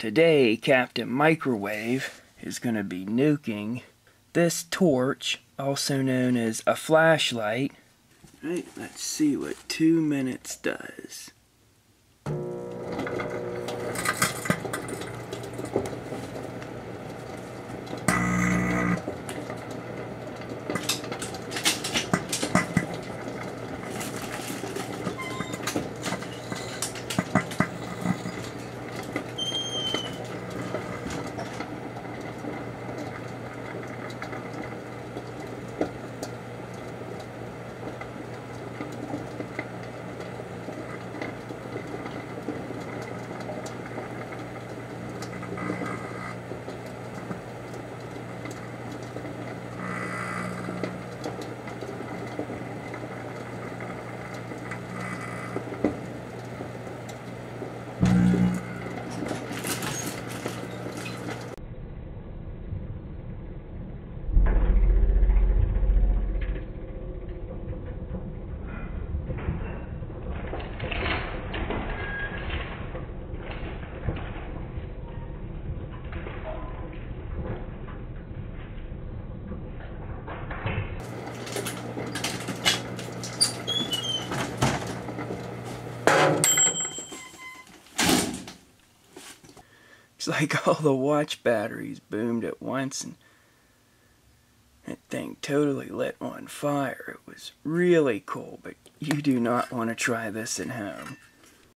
Today, Captain Microwave is going to be nuking this torch, also known as a flashlight. Right, let's see what 2 minutes does. It's like all the watch batteries boomed at once and that thing totally lit on fire. It was really cool, but you do not want to try this at home.